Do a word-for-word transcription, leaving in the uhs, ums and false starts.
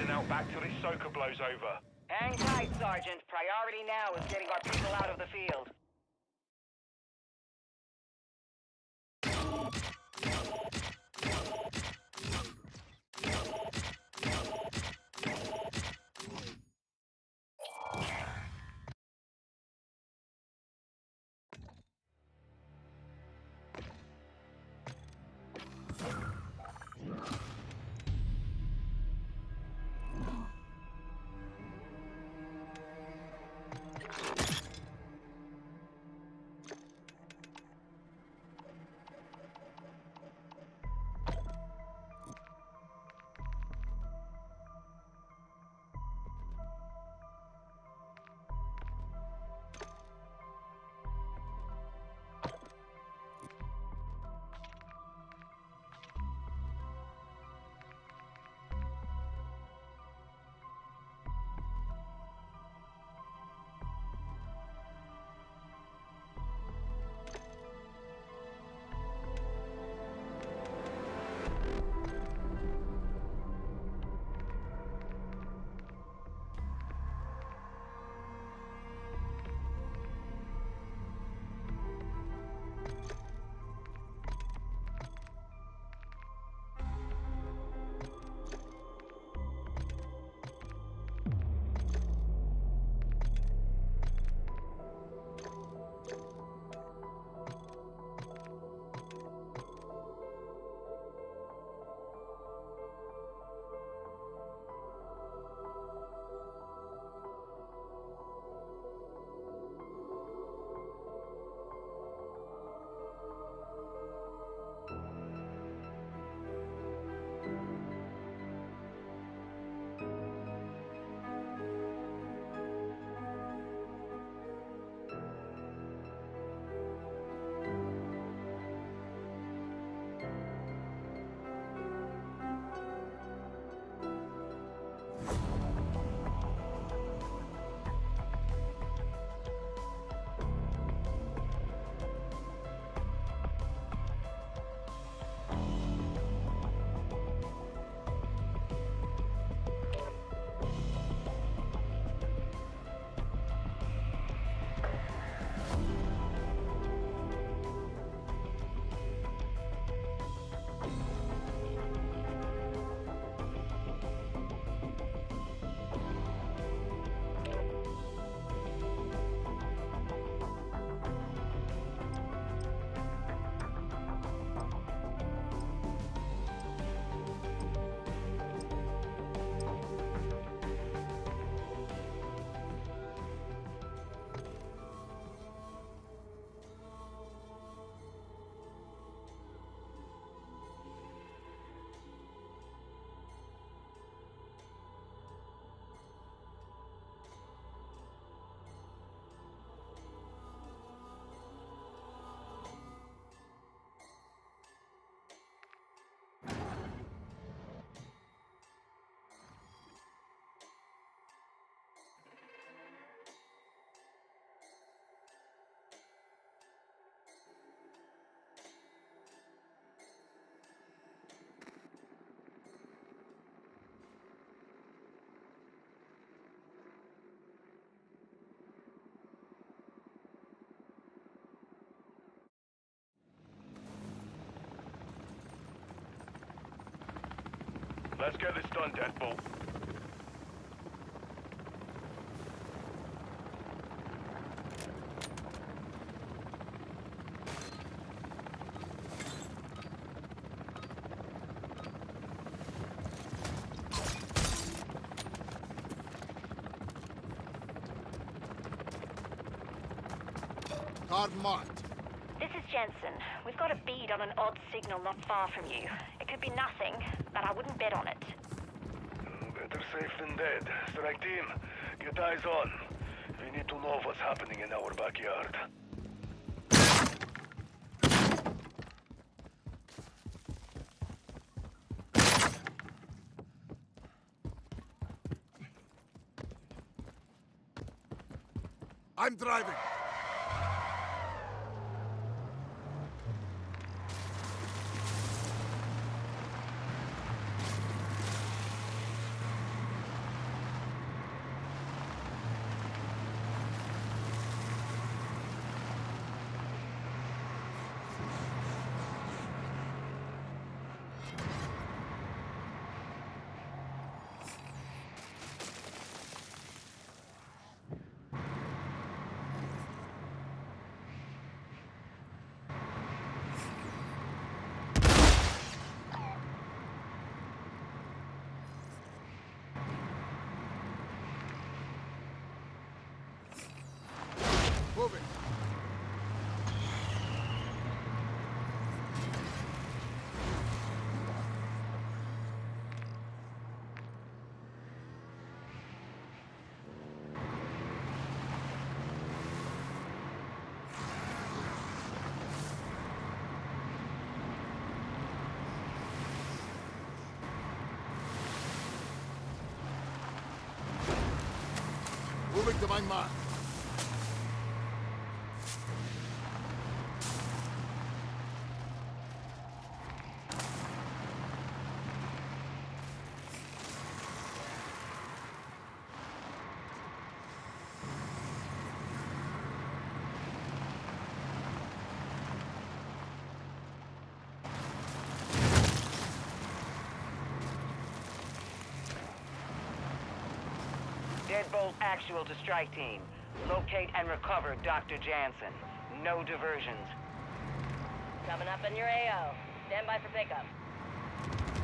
holding out back till this soaker blows over. Hang tight, Sergeant. Priority now is getting our people out of the field. Let's get this done, Deadbolt. Card marked. This is Jensen. We've got a bead on an odd signal not far from you. It could be nothing, but I wouldn't bet on it. Better safe than dead. Strike team, get eyes on. We need to know what's happening in our backyard. I'm driving. Moving to my mark. Deadbolt actual to strike team. Locate and recover Doctor Jansen. No diversions. Coming up in your A O. Stand by for pickup.